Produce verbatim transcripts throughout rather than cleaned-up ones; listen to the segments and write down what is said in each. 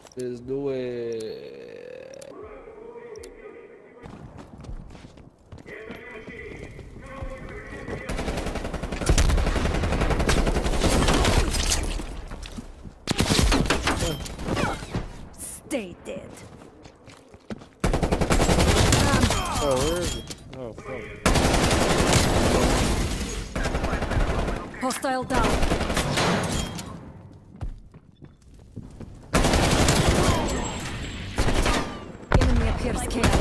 Let's do it. Stay dead. Oh, where is it? Oh, fuck. Hostile down. Enemy appears chaos.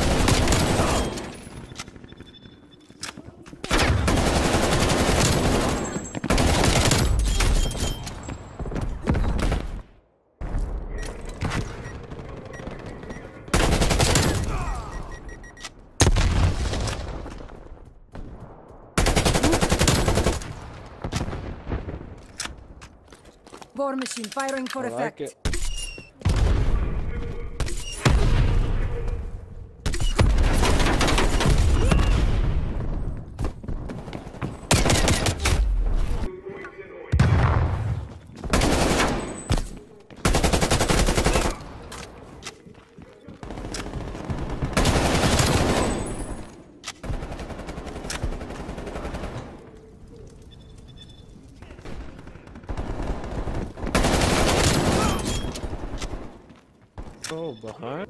War machine firing for I effect. like it. Oh, behind?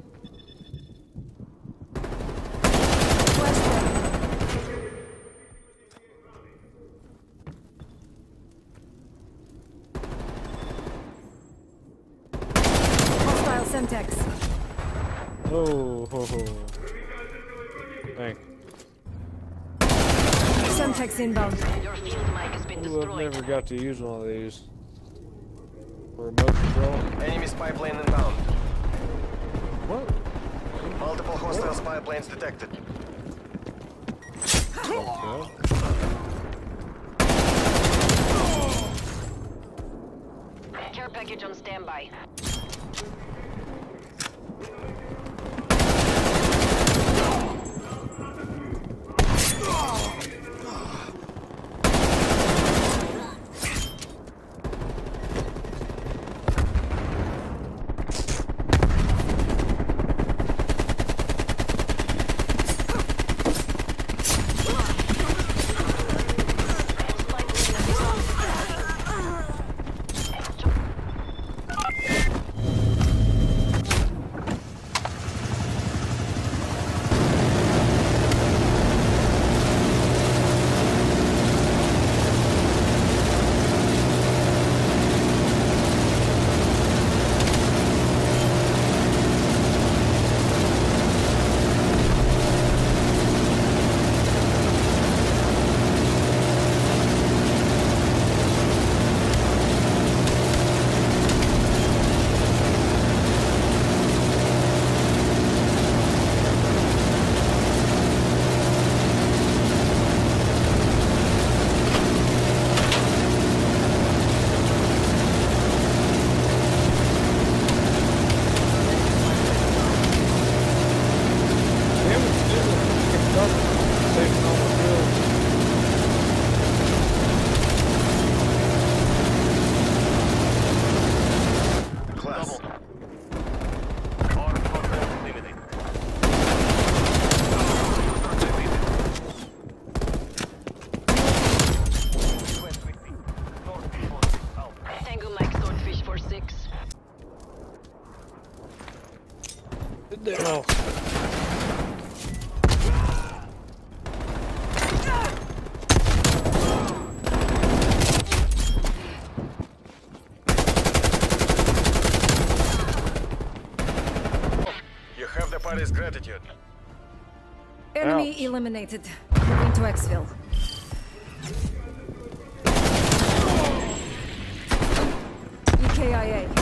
Hostile Semtex. Oh, ho, ho. Thank Semtex inbound. Your field mic has been you. I've destroyed. never got to use one of these. Remote control. Enemy spy plane inbound. What? Multiple hostile spy planes detected. Okay. Care package on standby. Oh. You have the party's gratitude. Enemy Ouch. eliminated. Moving to exfil. E K I A.